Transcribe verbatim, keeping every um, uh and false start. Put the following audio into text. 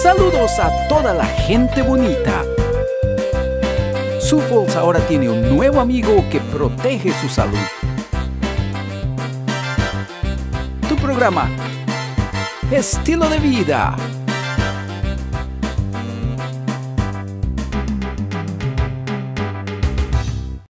Saludos a toda la gente bonita. Supples ahora tiene un nuevo amigo que protege su salud. Tu programa, Estilo de Vida.